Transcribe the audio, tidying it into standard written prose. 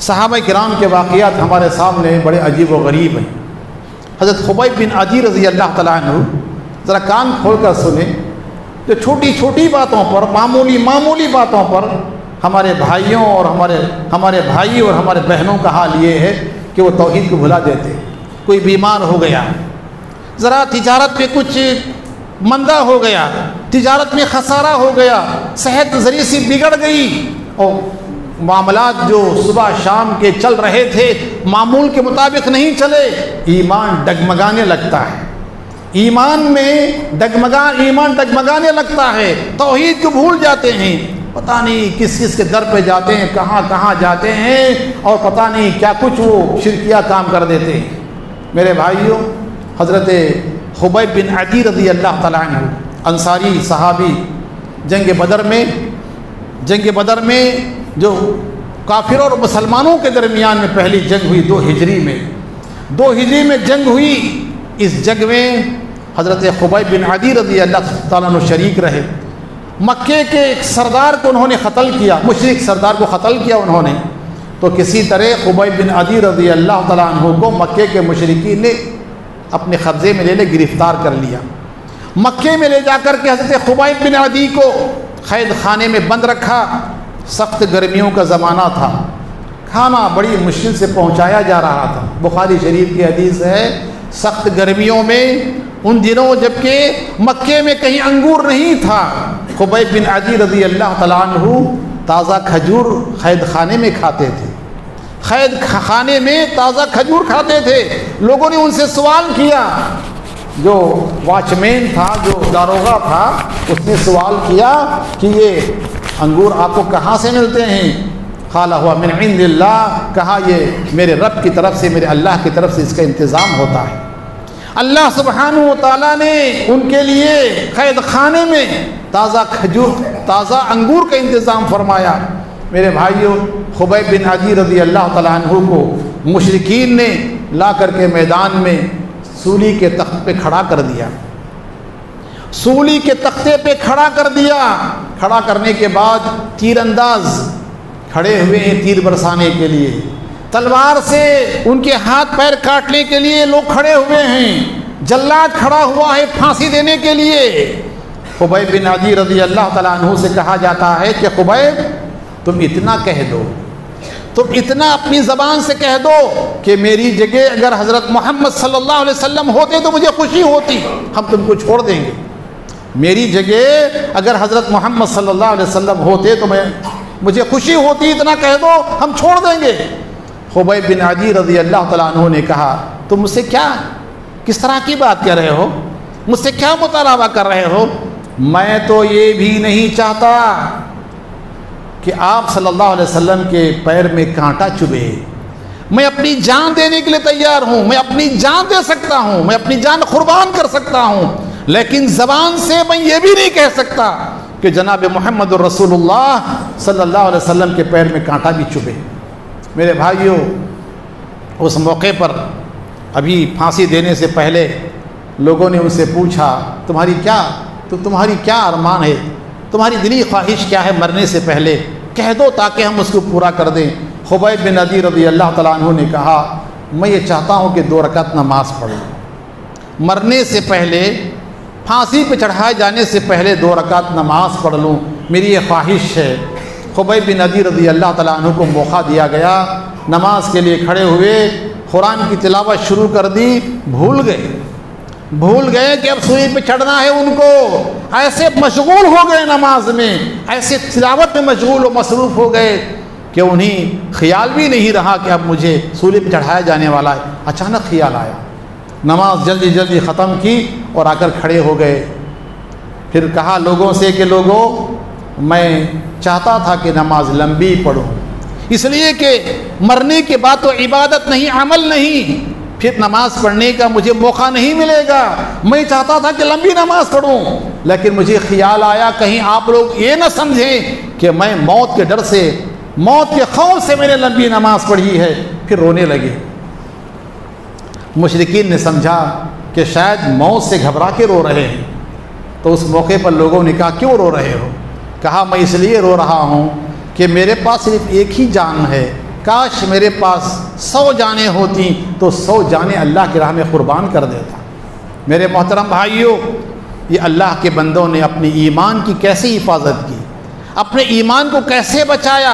صحابہ کرام کے واقعات ہمارے سامنے بڑے عجیب و غریب ہیں۔ حضرت خبیب بن عدی رضی اللہ تعالیٰ عنہ، ذرا کان کھول کر سنیں، جو چھوٹی چھوٹی باتوں پر، معمولی باتوں پر ہمارے بھائیوں اور ہمارے بھائی اور ہمارے بہنوں کا حال یہ ہے کہ وہ توحید کو بھلا دیتے۔ کوئی بیمار ہو گیا، ذرا تجارت میں کچھ مندہ ہو گیا، تجارت میں خسارہ ہو گیا، صحت ذریعے سے بگڑ گئی، اور معاملات جو صبح شام کے چل رہے تھے معمول کے مطابق نہیں چلے، ایمان ڈگمگانے لگتا ہے، ایمان ڈگمگانے لگتا ہے، توحید کو بھول جاتے ہیں، پتہ نہیں کس کس کے در پہ جاتے ہیں، کہاں جاتے ہیں، اور پتہ نہیں کیا کچھ وہ شرکیہ کام کر دیتے ہیں۔ میرے بھائیوں، حضرت خبیب بن عدی رضی اللہ تعالیٰ عنہ، انصاری صحابی، جنگ بدر میں جو کافروں اور مسلمانوں کے درمیان میں پہلی جنگ ہوئی، 2 ہجری میں جنگ ہوئی۔ اس جنگ میں حضرت خبیب بن عدی رضی اللہ تعالیٰ عنہ شریک رہے۔ مکے کے ایک سردار کو انہوں نے قتل کیا، مشرک سردار کو قتل کیا انہوں نے، تو کسی طرح خبیب بن عدی رضی اللہ تعالیٰ عنہ کو مکے کے مشرکین نے اپنے قبضے میں لے گرفتار کر لیا۔ مکے میں لے جا کر کے حضرت خبیب بن عدی کو قید خانے میں بند رکھا۔ سخت گرمیوں کا زمانہ تھا، کھانا بڑی مشکل سے پہنچایا جا رہا تھا۔ بخاری شریف کی حدیث ہے، سخت گرمیوں میں ان دنوں جبکہ مکے میں کہیں انگور نہیں تھا، خبیب بن عدی رضی اللہ تعالیٰ عنہ تازہ کھجور قید خانے میں کھاتے تھے، قید خانے میں تازہ کھجور کھاتے تھے۔ لوگوں نے ان سے سوال کیا، جو واچ مین تھا، جو داروغہ تھا، اس نے سوال کیا کہ یہ انگور آپ کو کہاں سے ملتے ہیں؟ قال ہوا من عند اللہ، کہا یہ میرے رب کی طرف سے، میرے اللہ کی طرف سے اس کا انتظام ہوتا ہے۔ اللہ سبحانہ و تعالیٰ نے ان کے لیے قید خانے میں تازہ کھجور، تازہ انگور کا انتظام فرمایا۔ میرے بھائیوں، خبیب بن عدی رضی اللہ تعالیٰ عنہ کو مشرکین نے لا کر کے میدان میں سولی کے تخت پہ کھڑا کر دیا، سولی کے تختے پہ کھڑا کر دیا۔ کھڑا کرنے کے بعد تیر انداز کھڑے ہوئے ہیں تیر برسانے کے لیے، تلوار سے ان کے ہاتھ پیر کاٹنے کے لیے لوگ کھڑے ہوئے ہیں، جلاد کھڑا ہوا ہے پھانسی دینے کے لیے۔ خبیب بن عدی رضی اللہ تعالیٰ عنہ سے کہا جاتا ہے کہ خبیب، تم اتنا کہہ دو، تم اتنا اپنی زبان سے کہہ دو کہ میری جگہ اگر حضرت محمد صلی اللہ علیہ وسلم ہوتے تو مجھے خوشی ہوتی، ہم تم کو چھوڑ دیں گے۔ میری جگہ اگر حضرت محمد صلی اللہ علیہ وسلم ہوتے تو مجھے خوشی ہوتی، اتنا کہہ دو ہم چھوڑ دیں گے۔ خبیب بن عدی رضی اللہ تعالیٰ عنہ نے کہا، تم مجھ سے کس طرح کی بات کر رہے ہو؟ مجھ سے کیا مطالبہ کر رہے ہو؟ میں تو یہ بھی نہیں چاہتا کہ آپ صلی اللہ علیہ وسلم کے پیر میں کانٹا چبھے، میں اپنی جان دینے کے لیے تیار ہوں، میں اپنی جان دے سکتا ہوں، میں اپنی جان قربان کر سکتا ہوں، لیکن زبان سے میں یہ بھی نہیں کہہ سکتا کہ جناب محمد الرسول اللہ صلی اللہ علیہ وسلم کے پیر میں کانٹا بھی چبھے۔ میرے بھائیوں، اس موقع پر ابھی پھانسی دینے سے پہلے لوگوں نے ان سے پوچھا، تمہاری کیا ارمان ہے، تمہاری دلی خواہش کیا ہے مرنے سے پہلے، کہہ دو تاکہ ہم اس کو پورا کر دیں۔ خبیب بن عدی رضی اللہ تعالیٰ عنہ نے کہا، میں یہ چاہتا ہوں کہ 2 رکعت نماز پڑھوں، مرنے سے پہلے، پھانسی پہ چڑھائے جانے سے پہلے 2 رکعت نماز پڑھ لوں، میری یہ خواہش ہے۔ خبیب بن عدی رضی اللہ تعالیٰ عنہ کو موقع دیا گیا، نماز کے لیے کھڑے ہوئے، قرآن کی تلاوت شروع کر دی، بھول گئے کہ اب سوئی پہ چڑھنا ہے ان کو، ایسے مشغول ہو گئے نماز میں، ایسے تلاوت میں مشغول و مصروف ہو گئے کہ انہیں خیال بھی نہیں رہا کہ اب مجھے سولی پہ چڑھایا جانے والا ہے۔ اچانک خیال آیا، نماز جلدی ختم کی اور آ کر کھڑے ہو گئے۔ پھر کہا لوگوں سے کہ لوگوں، میں چاہتا تھا کہ نماز لمبی پڑھوں، اس لیے کہ مرنے کے بعد تو عبادت نہیں، عمل نہیں، پھر نماز پڑھنے کا مجھے موقع نہیں ملے گا، میں چاہتا تھا کہ لمبی نماز پڑھوں، لیکن مجھے خیال آیا کہیں آپ لوگ یہ نہ سمجھیں کہ میں موت کے ڈر سے، موت کے خوف سے میں نے لمبی نماز پڑھی ہے۔ پھر رونے لگے۔ مشرکین نے سمجھا کہ شاید موت سے گھبرا کے رو رہے ہیں، تو اس موقع پر لوگوں نے کہا کیوں رو رہے ہو؟ کہا میں اس لیے رو رہا ہوں کہ میرے پاس صرف ایک ہی جان ہے، کاش میرے پاس 100 جانیں ہوتی تو 100 جانیں اللہ کی راہ میں قربان کر دیتا۔ میرے محترم بھائیوں، یہ اللہ کے بندوں نے اپنی ایمان کی کیسی حفاظت کی، اپنے ایمان کو کیسے بچایا،